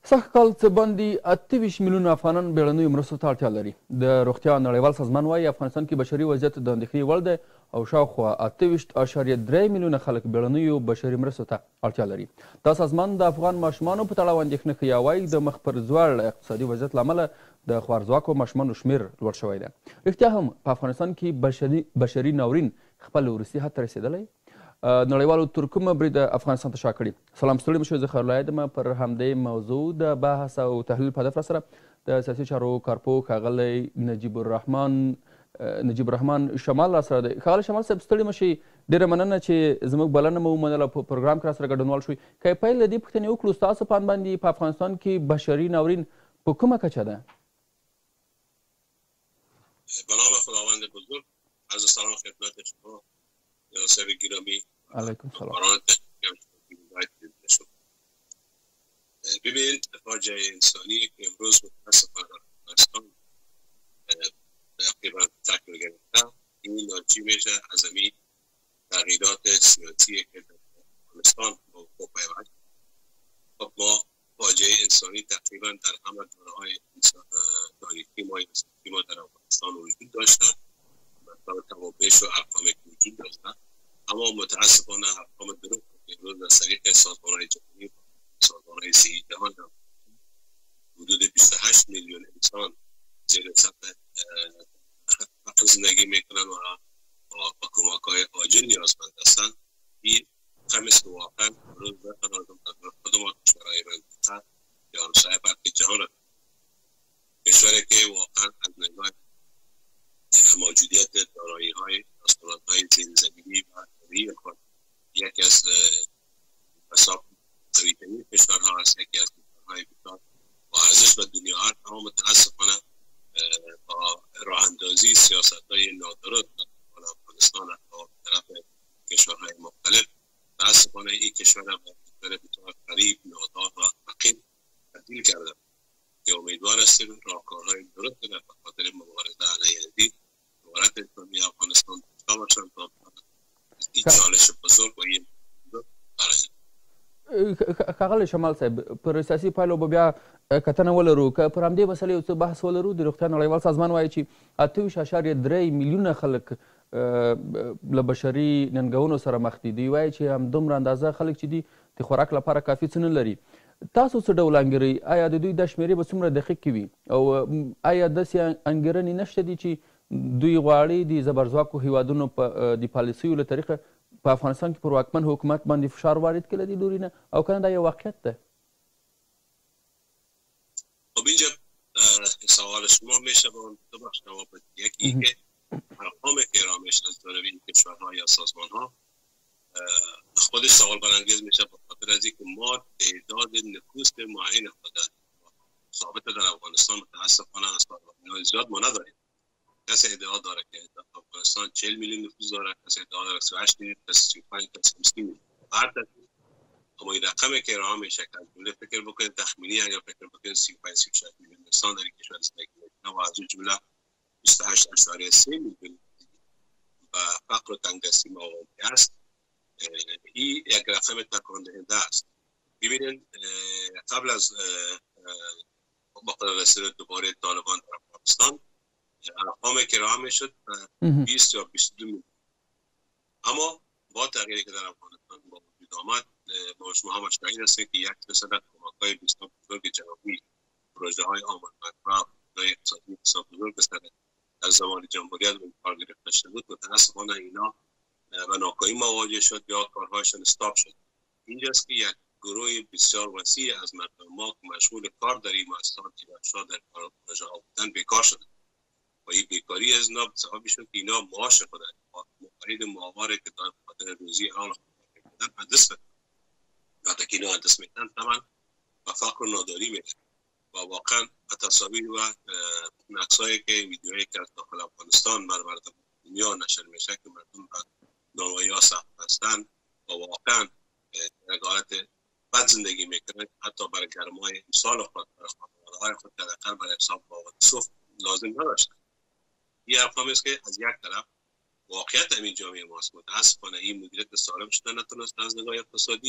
سږ کال څه باندې 28 میلیونه افغانان بیړنیو مرستو ته اړتیا لري. د روغتیا نړیوال سازمان وایي افغانستان کې بشري وضعیت د اندېښنې وړ دی او شاوخوا 28.3 میلیونه خلک بیړنیو بشري مرستو ته اړتیا لري. دا سازمان د افغان ماشومانو په تړاو اندېښنه ښیي او وایي د مخ پر ځوړ اقتصادي وضعیت له امله د خوارځواکو ماشومانو شمېر لوړ شوی دی. رښتیا هم په افغانستان کې بشري ناورین خپل وروستي حد ته رسېدلی. نړیوالو تر کومه بریده افغانستان ته شا کړي. سلام ستړي مشر زه خیرالله یم پر همدې موضوع د بحث او تحلیل په هدف را سره د سیاسي چارو کارپوه ښاغلی نجیب الرحمن شمال را سره دی. ښاغلی شمال صاحب ستړي مشئ، ډېره مننه چې زموږ بلنه مو ومنله په پروګرام کې را سره ګډونوال شوئ. که پیل له دې پوښتنې وکړو ستاسو په اند باندې په افغانستان کې بشري ناورین په کومه کچه ده؟ به نام خداوند بزرگ عرض سلام خدمت شما جناب گرامی. علیکم سلام. ببینید فاجعه انسانی که امروز متاسفانه در افغانستان تقریبا تکمیل گرفته این ناشی میشه از این تغییرات سیاسی که در افغانستان با پیوست. خب ما فاجعه انسانی تقریبا در همه دوره‌های تاریخی ما در افغانستان وجود داشته مثلا کمابیش و ارقامی که وجود داشته، اما متاسفانه ارقام درست که امروز از طریق سازمان‌های جهانی سازمان‌های صحت جهان حدود 28 میلیون انسان زیر سطح فقر زندگی میکنن و با کمک‌های عاجل نیازمند هستند. این کمی است که واقعا امروز بتوانیم خود ما کشورهای منطقه یا همسایه بلکه جهان کشوری که واقعا از نگاه موجودیت دارایی‌های اسطوره‌های زیرزمینی و طبیعی خود یکی از حساب قوی‌ترین کشورها است، یکی از کشورهای بسیار با ارزش و دنیا هست، اما متاسفانه با راه اندازی سیاست‌های نادرست در افغانستان و طرف کشورهای مختلف متاسفانه این کشور را به کشور بسیار غریب، نادار و فقیر تبدیل کرده که امیدوار هستیم راهکارهای درست در خاطر مبارزه علیه این امارت اسلامی افغانستان داشته باشند تا این چالش بزرگ و این ښاغلی شمال صاحب پر سیاسي پایلو به بیا کتنه ولرو. که پر همدې مسلې یو څه بحث ولرو، د روغتیا نړیوال سازمان وایي چې 28.3 میلیونه خلک له بشري ننګونو سره مخ دي. دوی وایي چې همدومره اندازه خلک چې دي د خوراک لپاره کافي څه نه لري. تاسو څه ډول انګیرئ؟ آیا د دوی دا شمېرې به څومره دقیق وي او آیا داسې انګیرنې نشته دي چې دوی غواړي د زبرځواکو هیوادونو د پالیسیو له طریقه په افغانستان کې پر واکمن حکومت باندې فشار وارد کړي له دې لوري نه، او کنه دا یو واقعیت ده؟ خب اینجا سوال شما میشه با دو بخش جواب بدید. یکی که ارقام که ارائه میشه از جانب این کشورها یا سازمانها خودش سوال برانگیز میشه به خاطر از اینکه ما تعداد نفوس معین خود ثابت در افغانستان متاسفانه از پروانه‌های زیاد ما نداریم. کسی ادعا داره که افغانستان 40 میلیون نفوس داره، کسی ادعا داره 38 میلیون، کسی 35، کسی 30 میلیون. هر ترتیب اما این رقمی که ارائه میشه که جمله فکر بکنید تخمینی یا فکر بکنید 35-36 میلیون انسان در این کشور زندگی میکنه و از اون جمله 28.3 میلیون و فقر و تنگدستی مواجه است. این یک رقم تکان دهنده است. ببینید قبل از با رسیدن دوباره طالبان در افغانستان ارقامی که ارائه میشد 20 یا 22 میلیون، اما با تغییری که در افغانستان با وجود آمد ما شما هم شاهد هستید که 1% کمک‌های بسیار بزرگ جهانی، پروژه‌های آمدمندها، پروژه‌های اقتصادی بسیار بزرگ در زمان جمهوریت به کار گرفته شده بود. متأسفانه اینا و ناکامی مواجه شد یا کارهایشان استاپ شد. اینجاست که یک گروه بسیار وسیع از مردم ما که مشغول کار در این مؤسسات یا در پروژه ها بودن بیکار شدند و این بیکاری از اینا سبب شد که اینا معاش خودند مقید معاوره که در خاطر روزی آن خودند از دست بدن. وقتی که اینا از دست میدن طبعا و فقر و ناداری میدن و واقعا تصاویر و عکسایی که ویدیوهایی که از داخل افغانستان بر مردم دنیا نشر میشه که مردم نانوایی ها سخت هستند و واقعا در حالت بد زندگی میکنند، حتی برای گرمای امسال خود برای خانواده‌های خود حداقل برای حساب باقی صفر لازم نداشتند. این ارقام است که از یک طرف واقعیت همین جامعه ماست. متاسفانه این مدیریت سالم شده نتونست از نگاه اقتصادی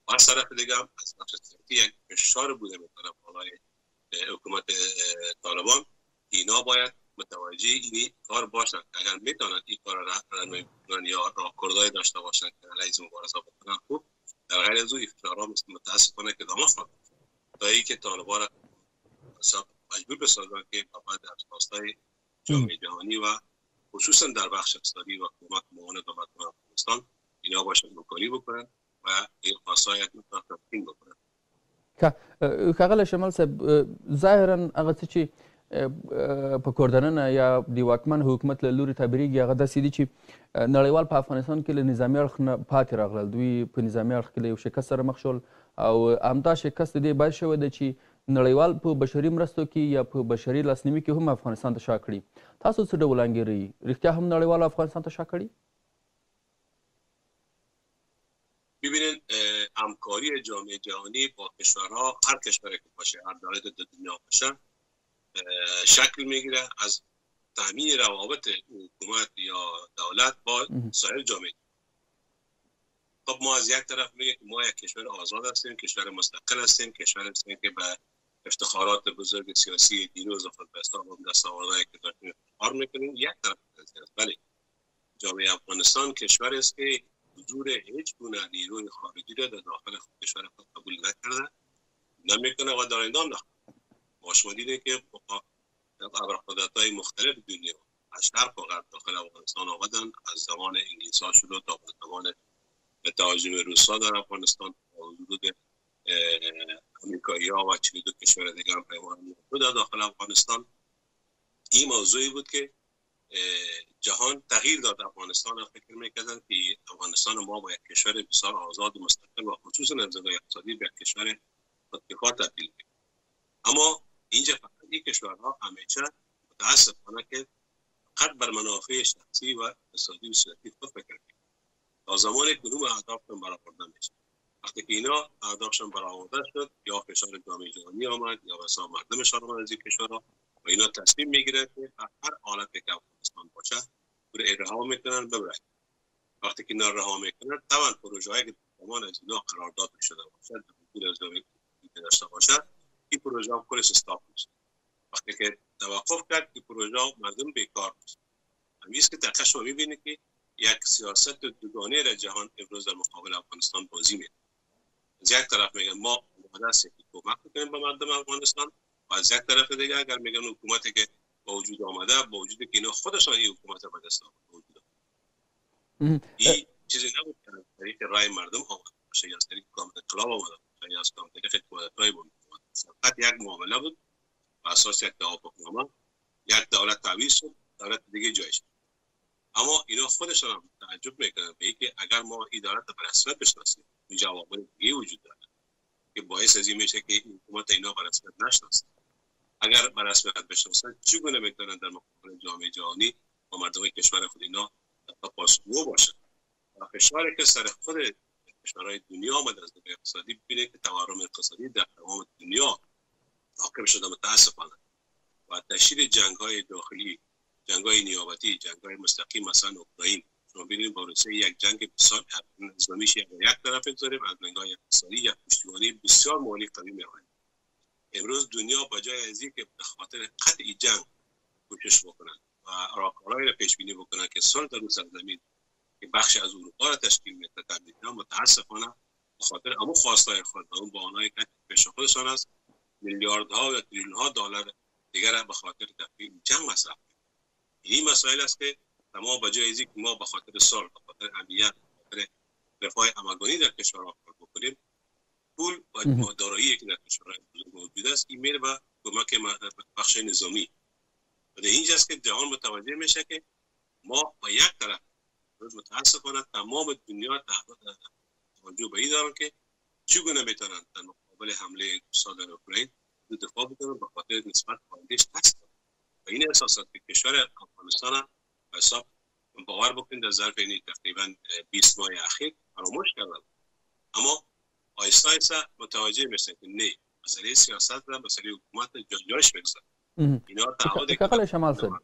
از طرف دیگه هم از نقش سیاسی یک فشار بوده به طرف بالای حکومت طالبان. اینا باید متوجه این کار باشن اگر میتونن این کار را انجام یا راهکردهای داشته باشن که علیه مبارزه بکنن. خوب در غیر از اون فشارها متاسفانه که ادامه خواهد تا اینکه طالبان را مجبور بسازن که بعد از خواستهای جامعه جهانی و خصوصا در بخش اقتصادی و کمک معاونت دولت افغانستان اینا باشن همکاری بکنن و این خواستهای اکنون تمکین بکنن. ښاغلی شمال صاحب، ظاهرا هغه څه چې په کوردننه یا د واکمن حکومت له لوري تعبیریږي هغه داسې دي چې نړیوال په افغانستان کې له نظامي اړخ نه پاتې راغلل. دوی په نظامي اړخ کې له یو شکست سره مخ شول او همدا شکست د دې باعث شوی دی چې نړیوال په بشري مرستو کې یا په بشري لاسنیوي کې هم افغانستان ته شا کړي. تاسو څه ډول انګیرئ؟ رښتیا هم نړیوال افغانستان ته شا کړي؟ ببینید همکاری جامعه جهانی با کشورها، هر کشوری که باشه، هر دولت در دنیا باشه، شکل میگیره از تامین روابط حکومت یا دولت با سایر جامعه. خب ما از یک طرف میگه که ما یک کشور آزاد هستیم، کشور مستقل هستیم، کشور هستیم که به افتخارات بزرگ سیاسی دیروز خود به اسلام و دستاوردهایی که داشتیم افتخار میکنیم. یک طرف است، ولی جامعه افغانستان کشور است که حضور هیچ گونه نیروی خارجی را در داخل کشور خود قبول نکرده، نمیکنه و در آینده هم نخواهد. ما شما دیدیم که ابرقدرت‌های مختلف دنیا از شرق و غرب داخل افغانستان آمدن، از زمان انگلیس‌ها شروع تا به زمان تهاجم روس‌ها در افغانستان با وجود امریکایی‌ها و 42 کشور دیگر هم پیمان در داخل افغانستان. این موضوعی بود که جهان تغییر داد افغانستان را فکر می‌کردن که افغانستان ما با یک کشور بسیار آزاد و مستقل و خصوصا از نظر اقتصادی به یک کشور خودکفا تبدیل کرد. اما اینجا فقط این کشورها همیشه متاسفانه که فقط بر منافع شخصی و اقتصادی و سیاسی خود فکر کرد. تا زمانی که اونم اهدافشون برآورده میشه، وقتی که اینا اهدافشون برآورده شد یا فشار جامعه جهانی آمد یا مثلا مردمشان آمد از این کشورها و اینا تصمیم میگیرن که هر حالتی که افغانستان باشه برای رها میکنن ببرن. وقتی که اینا رها میکنن طبعا پروژه‌ای که زمان از اینا قرارداد شده باشه در از جامعه داشته باشه این پروژه هم کلش استاپ میشه. وقتی که توقف کرد این پروژه مردم بیکار میشه. همیشه که دقیقا شما میبینید که یک سیاست دوگانه را جهان امروز در مقابل افغانستان بازی میده. از یک طرف میگن ما اومده هستیم که کمک کنیم به مردم افغانستان و از یک طرف دیگه اگر میگن حکومتی که با وجود آمده با وجودی که اینا خودشان این حکومت به دست آورده این چیزی نبود که از طریق رای مردم آمده باشه یا از طریق کامل انقلاب آمده باشه یا از طریق کودتای بود. فقط یک معامله بود و اساس یک توافقنامه یک دولت تعویض شد، دولت دیگه جایش. اما اینا خودشان هم تعجب میکنن به اینکه اگر ما این دولت به رسمیت بشناسیم این جوابای دیگه وجود داره که باعث از این میشه که این حکومت اینا به رسمیت نشناسه. اگر به رسمیت بشناسن چگونه میتونن در مقابل جامعه جهانی و مردم کشور خود اینا پاسخگو باشن؟ و فشاری که سر خود کشورهای دنیا آمد از نظر اقتصادی ببینید که تورم اقتصادی در تمام دنیا حاکم شده متاسفانه و تشدید جنگ‌های داخلی، جنگ‌های نیابتی، جنگ‌های مستقیم مثلا اوکراین شما ببینید با روسیه یک جنگ بسیار نظامیش یک طرف داریم، از نگاه اقتصادی یک پشتیبانی بسیار مالی قوی می‌آورد. امروز دنیا با جای از اینکه به خاطر قطع جنگ کوشش بکنن و راهکارهایی را پیش بینی بکنن که صلح در سرزمین که بخش از اروپا را تشکیل میده تبدیل متاسفانه به خاطر همون خواستای خود و اون بهانه‌ای که پیش خودشان است میلیاردها و تریلیون‌ها دلار دیگر به خاطر تفعیل جنگ مصرف می‌کنند. این مسائل است که تمام با جای از اینکه ما به خاطر صلح، به خاطر امنیت، به خاطر رفاه همگانی در کشورها کار بکنیم، پول و دارایی که در کشورهای بزرگ موجود است این میره به کمک بخش نظامی و در اینجاست که جهان متوجه میشه که ما با یک طرف روز متاسفانه تمام دنیا توجه به این دارن که چگونه میتونن در مقابل حمله روس‌ها در اوکراین دفاع بکنن به خاطر نسبت پایدش هست و این اساسات که کشور افغانستان حساب باور بکنید در ظرف این تقریبا 20 ماه اخیر فراموش کردن. اما آیستا آیستا متوجه میشن که نه مسئله سیاست و مسئله حکومت جایش بگذار. اینا تعهد ښاغلی شمال صاحب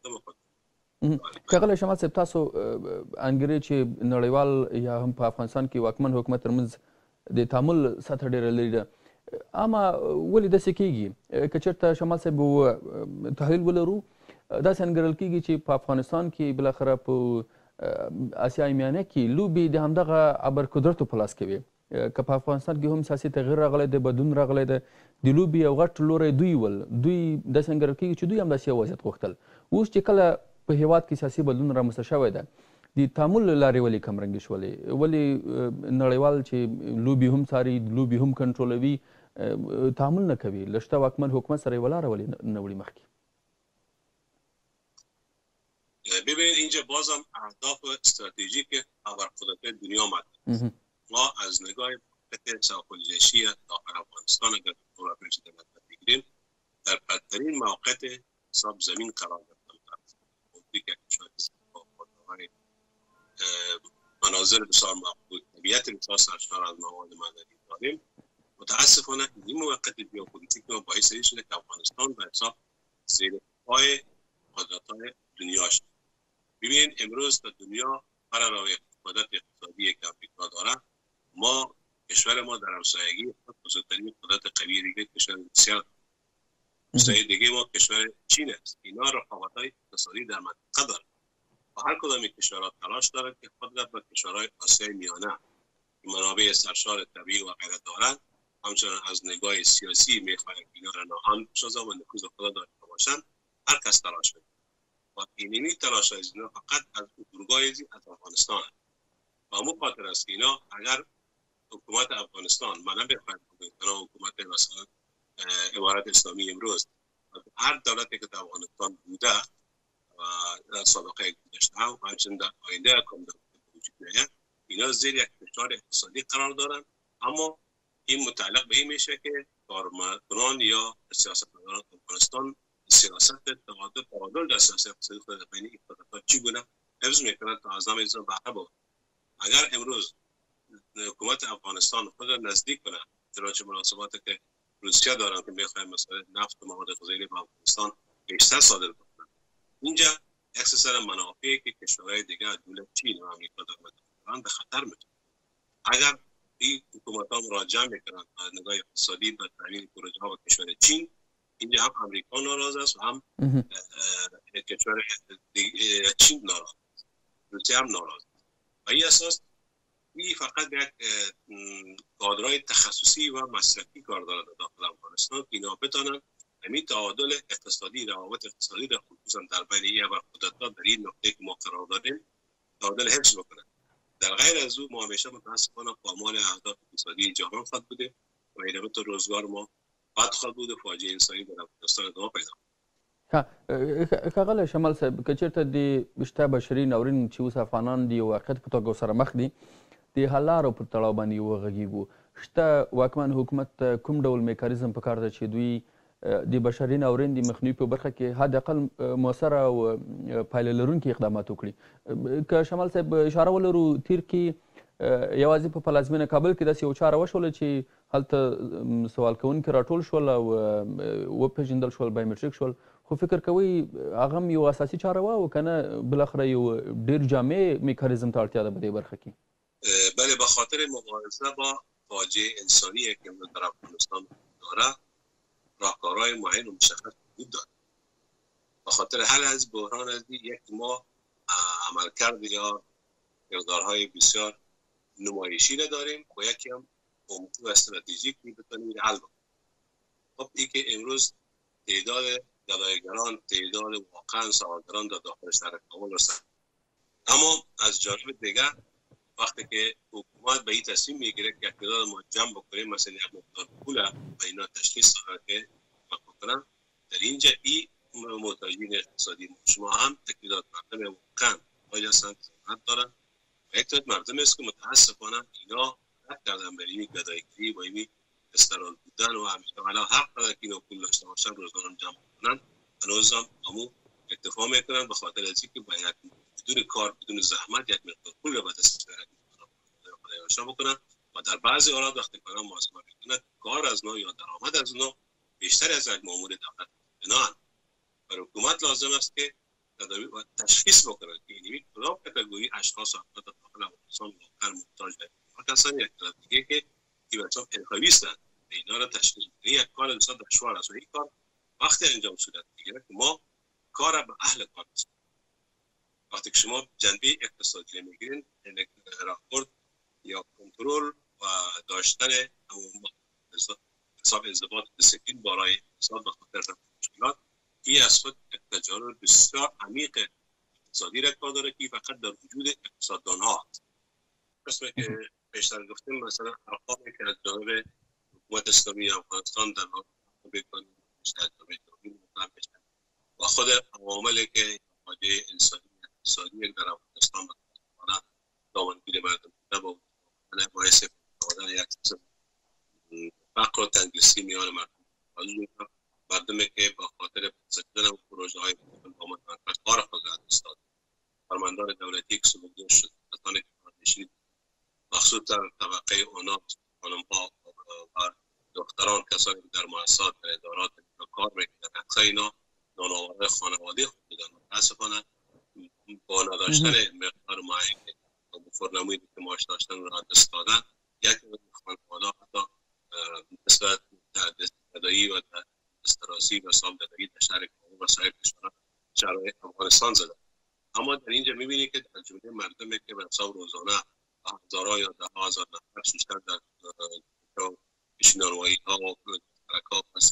ښاغلی شمال صاحب تاسو انګیرئ چې نړیوال یا هم په افغانستان کې واکمن حکومت ترمنځ د تعامل سطح ډېره لري ده. اما ولې داسې کېږي که چېرته شمال صاحب تحلیل ولرو داسې انګېرل کېږي چې په افغانستان کې بالاخره په اسیا میانه کې لوبې د همدغه ابرقدرتو په لاس کې وي. که په افغانستان کې هم سیاسي تغییر راغلی دی، بدلون راغلی دی، د لوبې یو غټ لوری دوی داسې انګېرل کېږي چې دوی هم داسې یو وضعیت غوښتل. اوس چې کله په هېواد کې سیاسي بدلون رامنځته شوی ده، د تعامل له لارې ولې کمرنګې شولې؟ ولې نړیوال چې لوبې هم څاري، لوبې هم کنټرولوي، تعامل نه کوي؟ له شته واکمن حکومت سره یوه لاره ولې نه وړي مخکې؟ ببین اینجا بازم اهداف استراتژیک ابرقدرت دنیا آمد. ما از نگاه خط ساحل‌جوشی داخل افغانستان اگر جغرافیای دولت بگیریم در بدترین موقعیت حساب زمین قرار گرفتن. مناظر بسیار مقبول، طبیعت بسیار سرشار از مواد معدنی داریم. متاسفانه این موقعیت ژئوپلیتیک ما باعث شده که افغانستان به حساب زیر پای قدرت‌های دنیا شد. ببین امروز در دنیا بر علاوه قدرت اقتصادی که آمریکا داره، ما کشور ما در همسایگی بزرگترین قدرت قوی دیگه کشور روسیه، همسایه دیگه ما کشور چین است. اینا رقابت‌های اقتصادی در منطقه دارند و هر کدام این کشورها تلاش دارند که قدرت به کشورهای آسیای میانه منابع سرشار طبیعی و غیره دارند، همچنان از نگاه سیاسی میخواهند اینا را نهان بسازند و نفوذ خود داشته باشند. هر کس تلاش میکنه و اینمی تلاش از اینا فقط از اردوگاه از افغانستان است. و همون خاطر است که اینا اگر حکومت افغانستان منم بخواهد حکومت مثلا امارت اسلامی امروز هر دولتی که در افغانستان بوده و در سابقه گذشته هم همچنین در آینده هم وجود میاد، اینا زیر یک فشار اقتصادی قرار دارن. اما این متعلق به این میشه که کارمندان یا سیاستمداران افغانستان سیاست تعادل در سیاست اقتصادی خود بین این قدرت‌ها چگونه حفظ میکنند تا از نام بهره ببرند. اگر امروز حکومت افغانستان خود را نزدیک کنه، چنانچه مناسباتی که روسیه دارن که میخواهند مثلا نفت و مواد غذایی به افغانستان بیشتر صادر بکنن، اینجا اکثر منافعی که کشورهای دیگه دولت چین و آمریکا دارن به خطر میفته. اگر این حکومت‌ها مراجعه میکنن از نگاه اقتصادی به تامین پروژه ها و کشور چین، اینجا هم آمریکا ناراض است و هم کشور چین ناراض است، روسیه هم ناراض است. و این اساس این فقط یک کادرهای تخصصی و مصرفی کار دارد داخل افغانستان که اینا بتانند همین تعادل اقتصادی، روابط اقتصادی در خصوصا در بین این ابرقدرت‌ها در این نقطه که ما قرار داریم تعادل حفظ بکنند. در غیر از او ما همیشه متاسفانه پامال اهداف اقتصادی جهان خواهد بوده و ادامه روزگار ما بد خواهد بود و فاجعه انسانی در افغانستان ادامه پیدا کړي. ښاغلی شمال صاحب، که چېرته د شته بشري ناورین چې اوس افغانان د یو واقعیت په توګه سره مخ دي د حل لارو پر تړاو باندې وغږېږو، شته واکمن حکومت ته کوم ډول میکانیزم پکار ده چې دوی د بشري ناورین د مخنیوي په برخه کې حد اقل مؤثره او پایله لرونکي اقدامات وکړي؟ که شمال صاحب اشاره ولرو، تیر کې یوازې په پلازمینه کابل کې داسې یو چاره وشوله چې هلته سوال کوونکي راټول شول او وپېژندل شول، بایومټریک شول، خو فکر کوئ هغه هم یو اساسي چاره وه او که نه بالاخره یو ډېر جامع میکانیزم ته اړتیا ده په دې برخه کې؟ بله، به خاطر مبارزه با فاجعه انسانی که در افغانستان داره راهکارهای معین و مشخص وجود دارد. به خاطر حل از بحران از یک ما عملکرد یا کردارهای بسیار نمایشی را داریم و یکی هم عمقی و استراتژیک بتونیم حل بکنیم. خب این که امروز تعداد گدایگران، تعداد واقعا سوالگران در داخل شهر کابل هستند، اما از جانب دیگر وقتی که حکومت به این تصمیم میگیره که تعداد ما جمع بکنیم، مثلا یک مقدار پول به اینا تشخیص که بکنن، در اینجا این محتاجین اقتصادی شما هم تکلیدات مردم واقعا باید هستند صنعت دارن و یک تعداد مردم است که متاسفانه اینا رد کردن به این گدایگری و این استرال بودن و همیشه حالا حق دارن که اینا پول داشته باشن روزانه جمع کنن، هنوز هم همون اکتفا میکنن به خاطر از اینکه باید بدون کار، بدون زحمت یک مقدار پول رو به دست بکنن و در بعضی حالات وقتی کارا محاسبه میکنن کار از نوع یا درآمد از نوع بیشتر از یک مامور دولت بنان. برای حکومت لازم است که تشخیص بکنه که این کدام کاتگوری اشخاص و افراد داخل افغانستان واقعا محتاج هستند. کسانی یک طرف دیگه که این بچه‌ها انتخابی هستند، اینا را تشکیل میدن. یک کار بسیار دشوار است و این کار وقتی انجام صورت میگیره که ما کار به اهل کار هستیم. وقتی که شما جنبه اقتصادی میگیرین، راهبرد یا کنترل و داشتن حساب انضباط دیسیپلین برای اقتصاد و خاطر مشکلات، این از خود تجارب بسیار عمیق اقتصادی را کار داره که فقط در وجود اقتصاددان ها هست. قسمی که بیشتر گفتیم مثلا ارقامی که از جانب حکومت اسلامی افغانستان در بکنیم و خود عواملی که حاجه انسانی اقتصادی در افغانستان متاسفانه دامنگیر مردم بوده با باعث آدن یک فقر و تنگستی میان مردمی که با خاطر سکتن و پروژه های کار خود از استاد فرماندار دولتی که سبودین شد کسانی که کارنشین مخصوص در طبقه اونا خانم ها و دختران کسانی که در مؤسسات و ادارات کار میکنند اکثر اینا نانآورای خانواده خود بودن. متاسفانه با نداشتن مقدار معین فرنمویی که ماش داشتن رو از دست دادن، یک خانواده حتی نسبت تدایی و استراسی و سامدادگی در شهر کابل و سایر کشورها شرایط افغانستان زده. اما در اینجا میبینی که در جمله مردمی که به حساب روزانه هزارها یا ده هزار نفر ششتر در پیشنهادهای ها و ترکات و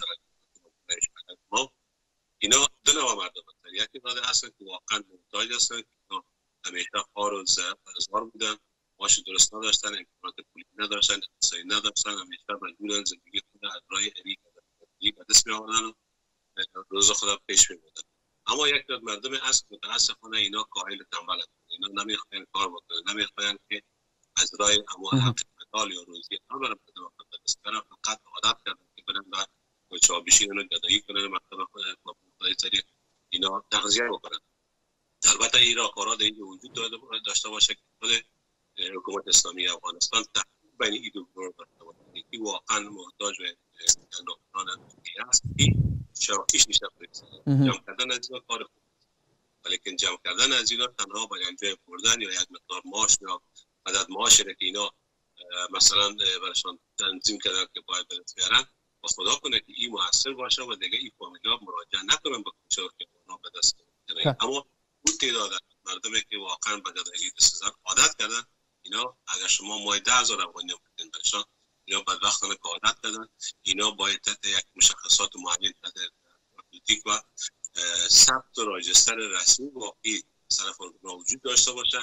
سرکات ما، اینا دو نوع مردم هستند. یکی مردم هستند که واقعا محتاج هستند که همیشه خوار و زار بودن، معاش درست نداشتن، امکانات پولی نداشتن، اقتصادی نداشتن، همیشه مجبورن زندگی خود از راه عریق به دست می‌آوردن و روز خود پیش می‌بردن. اما یک دو مردم هست متاسفانه اینا کاهل تنبل هستند، اینا نمی‌خواهند کار بکنن، نمی‌خواهند که از راه اما حق مدال یا روزی هم برای مردم خود دست برن، فقط عادت کردن که برن و چابشی رو گدایی کنن، مکتب خودای سری اینا تغذیه بکنن. البته این راهکارها در اینجا وجود داشته باشه که خود حکومت اسلامی افغانستان تقریبا این دو گروه داشته باشه که واقعا محتاج به نوکران است که شراکیش نیشته برسه. جمع کردن از اینا کار خوب است، ولیکن جمع کردن از اینا تنها با انجام بردن یا یک مقدار معاش یا عدد معاشی که اینا مثلا برشان تنظیم کردن که باید برس بیارن و خدا کنه که این مؤثر باشه و دیگه این فامیل‌ها مراجعه نکنن به کوچه که اونا به دست بیارن. اما اون تعداد مردمی که واقعا به گدایی دست‌زدن عادت کردن، اینا اگر شما ماهی 10,000 افغانی بدین برشان، اینا بدبختانه که عادت کردن، اینا باید تحت یک مشخصات معین تحت پلیتیک و ثبت و راجستر رسمی واقعی صرف اونها وجود داشته باشه،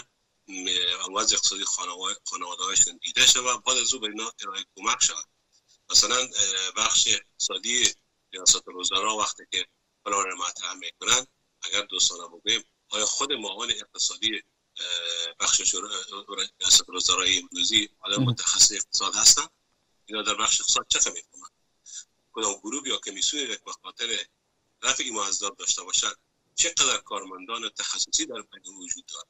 وضع اقتصادی خانواده‌هاشون دیده شود، بعد از او به اینا ارائه کمک شود. مثلا بخش اقتصادی ریاست الوزرا وقتی که پلان را مطرح میکنن، اگر دوستانه بگویم آیا خود معاون اقتصادی بخش ریاست الوزرای امروزی آیا متخصص اقتصاد هستن؟ اینا در بخش اقتصاد چه میفهمن؟ کدام گروه یا کمیسیونی که به خاطر رفع معضلات داشته باشند چقدر کارمندان تخصصی در بین وجود دارد؟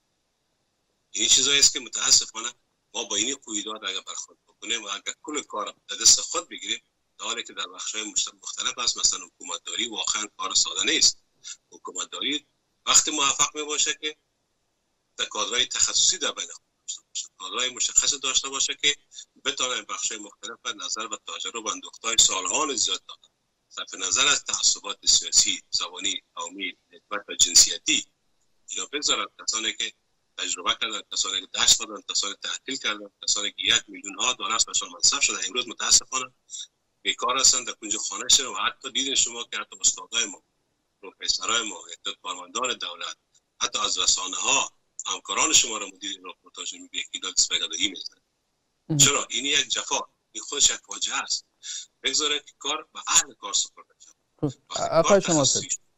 این چیزایی است که متاسفانه ما با این قیودات اگر برخورد بکنیم و اگر کل کار در دست خود بگیریم، در حالی که در بخش‌های مختلف است، مثلا حکومتداری واقعا کار ساده نیست. حکومتداری وقتی موفق میباشه که در کادرهای تخصصی در بین خود داشته باشه، کادرهای مشخص داشته باشه که بتونه بخش‌های مختلف و نظر و تجربه و اندوختهای سالهان زیاد دارد، صرف نظر از تعصبات سیاسی، زبانی، قومی، نسبت و جنسیتی، یا بگذارد کسانی که تجربه کردن، کسانی که دست دادن، کسانی تحصیل کردن، کسانی که 1 میلیون ها دلار برشان منصب شده امروز متاسفانه بیکار هستند در کنج خانه شده. و حتی دیدین شما که حتی استادای ما، پروفسورای ما، حتی کارمندان دولت، حتی از رسانه ها همکاران شما را مدیر رپورتاژ میگه که دست به گدایی میزنه. چرا؟ این یک جفا، این خودش یک فاجعه است. بگذاره که کار به اهل کار سپرده شود. آقای شما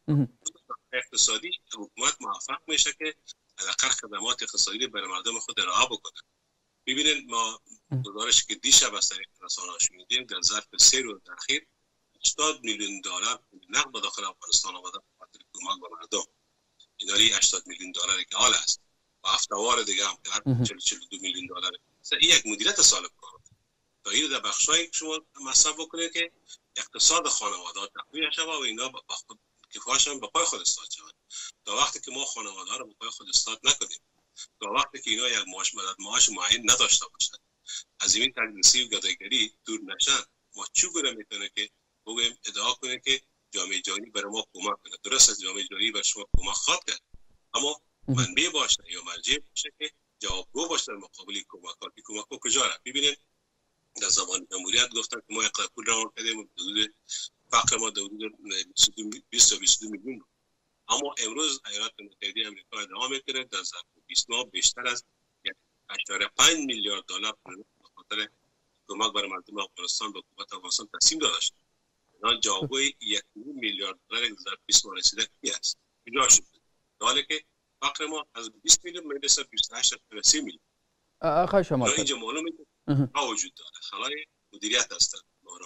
اقتصادی حکومت موفق میشه که علاقه خدمات اقتصادی برای مردم خود ارائه بکنه. ببینید ما گزارشی که دیشب از طریق رسانه‌ها شنیدیم، در ظرف 3 روز اخیر 80 میلیون دلار نقد به داخل افغانستان آمده به خاطر کمک به مردم. این 80 میلیون دلار که حال است و هفته‌وار دیگه هم که 42 میلیون دلار. این یک مدیریت سالم کار تا این در بخشایی که شما مصرف بکنید که اقتصاد خانواده‌ها تقویت شود و اینا با خود کفایشان به پای خود استاد شود. تا وقتی که ما خانواده‌ها رو به پای خود استاد نکنیم، تا وقتی که اینا یک معاش معین نداشته باشند از این تجنیسی و گدایگری دور نشن، ما چگونه میتونه که بگویم ادعا کنه که جامعه جهانی برای ما کمک کنه؟ درست از جامعه جهانی برای شما کمک خواهد کرد، اما منبع باشه یا مرجع باشه که جوابگو باشه در مقابل کمک‌ها. که کمک‌ها کجا رفت؟ ببینید در زمان جمهوریت گفتن که ما اقتصاد پول روان کردیم، حدود فقر ما حدود 20 تا 22 میلیون، اما امروز ایالات متحده آمریکا ادعا میکنه در ظرف 20 ماه بیشتر از 1.5 میلیارد دلار به خاطر کمک برای مردم افغانستان به حکومت افغانستان تقسیم داده شد. الان جوابگوی 1 میلیارد دلار در ظرف 20 ماه رسیده کی است؟ کجا شد؟ در حالی که فقر ما از 20 میلیون میرسه 28 تا 30 میلیون. آقای شمال اینجا معلومه که وجود داره خلای مدیریت هستند.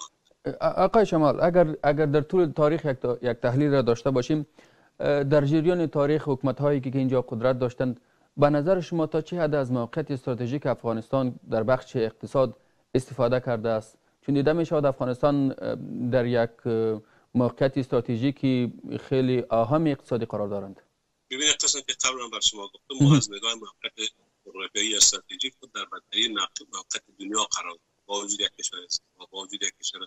آقای شمال اگر در طول تاریخ یک تحلیل را داشته باشیم، در جریان تاریخ حکومت‌هایی که اینجا قدرت داشتند، به نظر شما تا چه حد از موقعیت استراتژیک افغانستان در بخش اقتصاد استفاده کرده است؟ چون دیده می شود افغانستان در یک موقعیت استراتژیکی خیلی اهم اقتصادی قرار دارند. ببینید قسم که قبلا بر شما گفتم، ما از نگاه موقعیت جغرافیایی استراتژیک خود در بدترین موقعیت دنیا قرار داریم، با وجود یک کشور با وجود یک کشور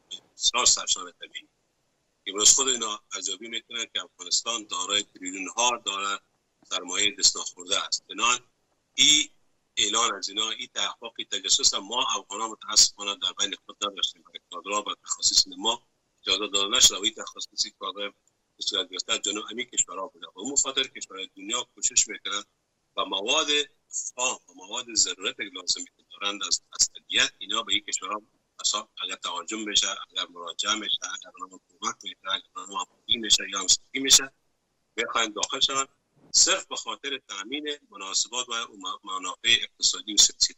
سرشار طبیعی. امروز خود اینا ارزیابی میکنن که افغانستان دارای تریلیون ها دلار سرمایه دست ناخورده است. بنابراین این اعلان از اینا، این تحقیق تجسس ما افغانان متاسفانه در بین خود نداشتیم. برای کادرها و تخصص ما اجازه داده نشد و این تخصصی کادر به صورت گرفته جنوب همین کشورها بوده. و اون خاطر کشورهای دنیا کوشش میکنن و مواد خام و مواد ضرورت لازمی که دارند از طبیعت اینا به این کشورها اگر تهاجم بشه، اگر مراجعه میشه، اگر اونها کمک میشه، اگر اونها همکاری میشه یا همسایگی میشه، بخواهند داخل شوند صرف به خاطر تامین مناسبات و منافع اقتصادی و سیاسی.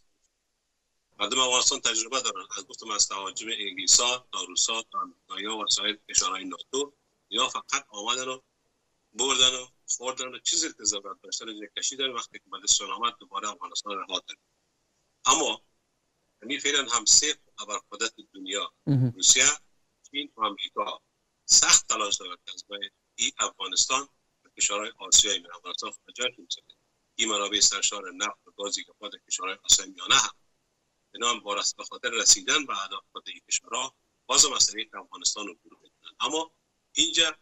مردم افغانستان تجربه دارن، از گفتم از تهاجم انگلیسا تا روسا تا آمریکایی‌ها و سایر کشورهای ناتو، یا فقط آمدن و بردن و خوردن و چیزی که ضرورت داشتن رو کشیدن. وقتی که بعد آمد دوباره افغانستان رها کرد. اما همین فعلا هم سه ابرقدرت دنیا، روسیه، چین و آمریکا سخت تلاش دارند که از این افغانستان و کشورهای آسیایی میان افغانستان خارج کنند. این منابع سرشار نفت و گازی که خود کشورهای آسیایی میانه هم بنام بارست به خاطر رسیدن به اهداف این کشورها باز مسئله افغانستان رو برو میکنن. اما اینجا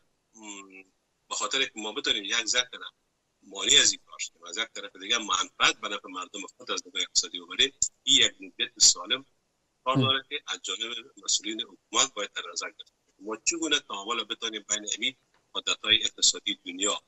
به خاطر که ما بتونیم یک ذکر مالی از این کار شدیم، از یک طرف دیگه منفعت به نفع مردم خود از نگاه اقتصادی ببریم، این یک نیت سالم کار داره که از جانب مسئولین حکومت باید در نظر گرفته. ما چگونه تعامل بتونیم بین همین عادت‌های اقتصادی دنیا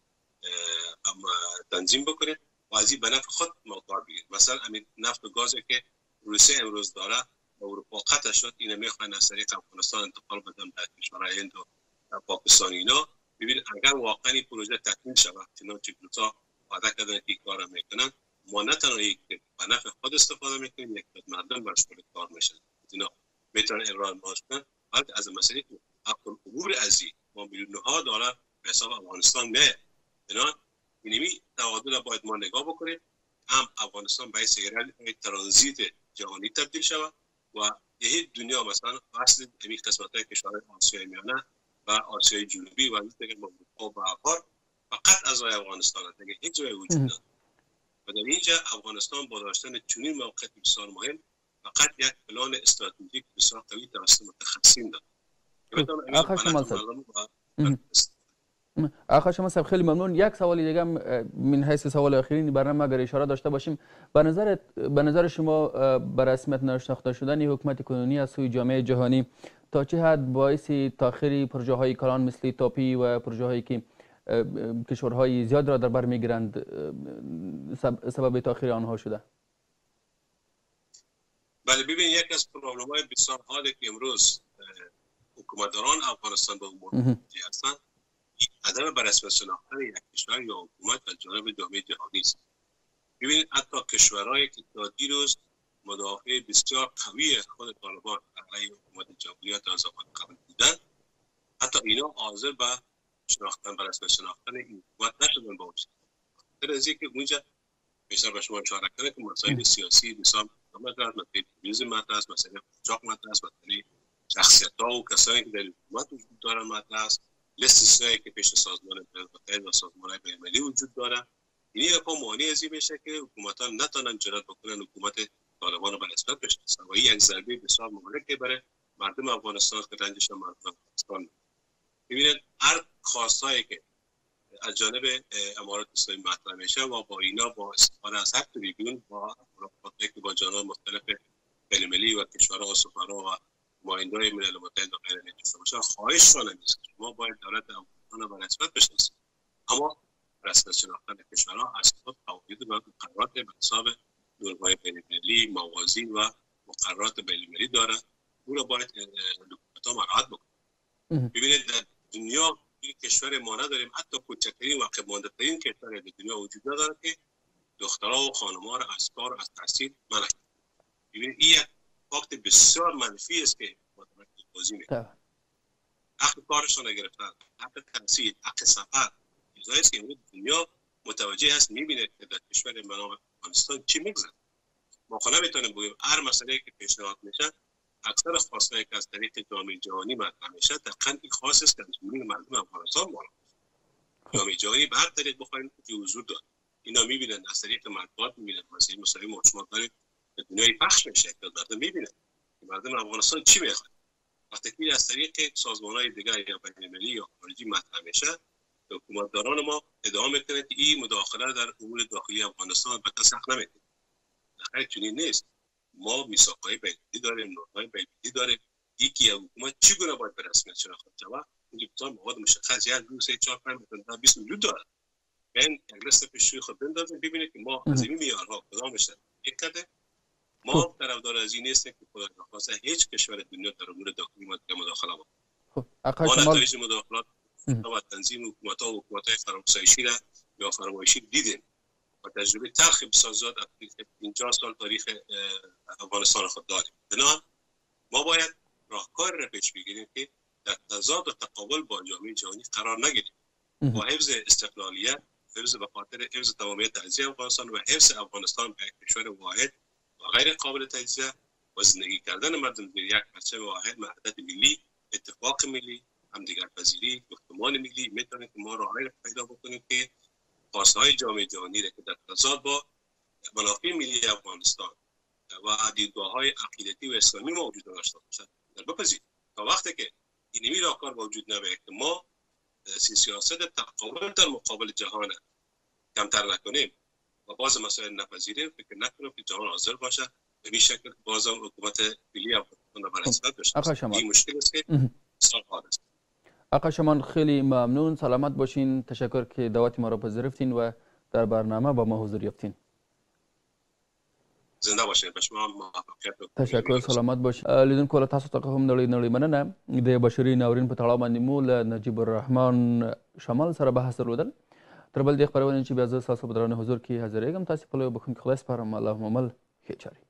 تنظیم بکنیم و از این به نفع خود ما کار بگیریم. مثلا همین نفت و گازی که روسیه امروز داره اروپا قطع شد، اینا میخواین از طریق افغانستان انتقال بدن به کشورهای هند و پاکستان. اینا ببینید اگر واقعا این پروژه تکمیل شود، چنانچه روسا وعده کردن که این کارو میکنن، ما نه تنها یک به نفع خود استفاده میکنیم، یک به مردم برش کار میشن، اینا میتونن ابراز کنن، بلکه از مسئله عبور ازی ما میلیون‌ها دلار به حساب افغانستان میاد. بنابراین اینمی تعادل باید ما نگاه بکنیم، هم افغانستان به یک ترانزیت جهانی تبدیل شود و یه دنیا مثلا اصل همین قسمت‌های کشورهای آسیای میانه و آسیای جنوبی و دیگر اروپا و افریقا فقط از افغانستان است، دیگه هیچ جای وجود نداره. و در اینجا افغانستان با داشتن چنین موقعیت بسیار مهم فقط یک پلان استراتژیک بسیار قوی توسط متخصصین داره. آقای شما صاحب خیلی ممنون. یک سوال دیگه من حیث سوال آخرین برنامه اگر اشاره داشته باشیم، به نظر شما به رسمیت ناشناخته شدن حکومت کنونی از سوی جامعه جهانی تا چه حد باعث تاخیر پروژه های کلان مثل تاپی و پروژه هایی که کشورهای زیاد را در بر میگیرند سبب تاخیر آنها شده؟ بله ببین، یک از پروبلم‌های بسیار حالی که امروز حکومتداران افغانستان به امور هستند عدم بررسی‌پذیری شناختن یک کشور یا حکومت از جانب جامعه جهانی است. ببینید حتی کشورهایی که تا دیروز مدافع بسیار قوی خود طالبان علیه حکومت جمهوریت آزاد قبل بودند، حتی اینا حاضر به شناختن بررسی‌پذیری شناختن این حکومت نشدن با وجود در از اینکه اونجا بیشتر به شما اشاره کردم که مسائل سیاسی بسیار مطرح است، مسائل تروریسم مطرح است، مسائل قاچاق مطرح است، مسائل شخصیت‌ها و کسانی که در حکومت وجود دارند مطرح است، لیست سیاسی که پیش سازمان ملل و سازمان‌های بین‌المللی وجود دارد. این یه پا مانع از این میشه که حکومت‌ها نتونن جرأت بکنن حکومت طالبان به نسبت بشناسند و این یک ضربه بسیار مهلکی برای مردم افغانستان که رنجش مردم افغانستان. ببینید هر خواستایی که از جانب امارات اسلامی مطرح میشه و با اینا با استفاده از هر تریبیون با ملاقاتی که با جناح مختلف بین‌المللی و کشورها و سفرا و نماینده‌های ملل متحد و غیره داشته باشن، خواهششان نیست ما باید دولت افغانستان به نسبت بشناسیم، اما رسمیت شناختن کشورها اساس قواعد و مقررات به حساب نورهای بین‌المللی، موازین و مقررات بین‌المللی دارد. او را باید حکومت‌ها مراعات بکنند. ببینید در دنیا این کشور ما نداریم، حتی کوچکترین و عقب مانده‌ترین کشور در دنیا وجود ندارد که دخترها و خانم‌ها را از کار از تحصیل منع کنند. ببینید این یک فاکت بسیار منفی است که مطابق توضیح می‌کنه. حق کارشان را گرفتن، حق تحصیل، حق سفر، چیزایی است که امروز دنیا متوجه هست، می‌بینه که در کشور ما افغانستان چی می‌گذره. ما خود نمی‌تونیم بگیم هر مسئله که پیشنهاد میشه اکثر خواستایی که از طریق جامعه جهانی مطرح میشه دقیقاً این خواست است که از میون مردم افغانستان بالا جامعه جهانی به هر طریق بخواین که حضور داره. اینا می‌بینن از طریق مطبوعات، می‌بینن مثلا مسائل شما داره به دنیای پخش میشه که مردم می‌بینن که مردم افغانستان چی می‌خواد. وقتی که از طریق سازمان‌های دیگر یا بین‌المللی یا خارجی مطرح میشه، حکومتداران ما ادعا میکنند که این مداخله در امور داخلی افغانستان به کس حق نمیده. خیر چنین نیست. ما میثاق‌های بین‌المللی داریم، نورهای بین‌المللی داریم. یکی از حکومت چگونه باید به رسمیت شناخته شود؟ این بسیار مواد مشخص 1 2 3 4 5 تا 20 وجود دارد. این یک لیست پیش‌روی خود بندازیم ببینید که ما از این معیارها کدامش یک کرده. ما طرفدار از این نیستیم که خدا نخواسته هیچ کشور دنیا در امور داخلی ما مداخله بکنه. ما نتایج مداخلات و تنظیم حکومت‌ها و حکومت‌های فراموشی را یا فراموشی دیدیم و تجربه تلخ بسیار زیاد 50 سال تاریخ افغانستان خود داریم. بنابراین ما باید راهکار را پیش بگیریم که در تضاد و تقابل با جامعه جهانی قرار نگیریم. با حفظ استقلالیت، حفظ به خاطر حفظ تمامیت ارضی افغانستان و حفظ افغانستان به یک کشور واحد و غیر قابل تجزیه و زندگی کردن مردم در یک پرچم واحد، وحدت ملی، اتفاق ملی، همدیگر پذیری، گفتمان ملی، میتونه که ما راهی پیدا بکنیم که خواستهای جامعه جهانی را که در تضاد با منافع ملی افغانستان و دیدگاه‌های عقیدتی و اسلامی ما وجود داشته باشد در بپذیریم. تا وقتی که این راهکار وجود نباشه که ما سیاست تقابل در مقابل جهان کمتر نکنیم و باز مسائل نپذیریم، فکر نکنیم که جهان حاضر باشه به این شکل باز حکومت ملی افغانستان را برنسبت داشته. این مشکل است که بسیار حاد است. آقا شمان خیلی ممنون، سلامت باشین. تشکر که دعوت ما را پذیرفتین و در برنامه با ما حضور یافتین. زنده باشین. به شما موفقیت. تشکر، سلامت باشین. لیدونکو له تاسو څخه هم نړۍ مننه. د بشري ناورین په تړاو باندې مو له نجیب الرحمن شمال سره بحث درلودل. تر بل دې خپرونې چې بیا زه ستاسو په درانه حضور کې حاضرېږم، تاسې په لویه بخښونکي خدای سپارم. اللهم مل ښې چارې.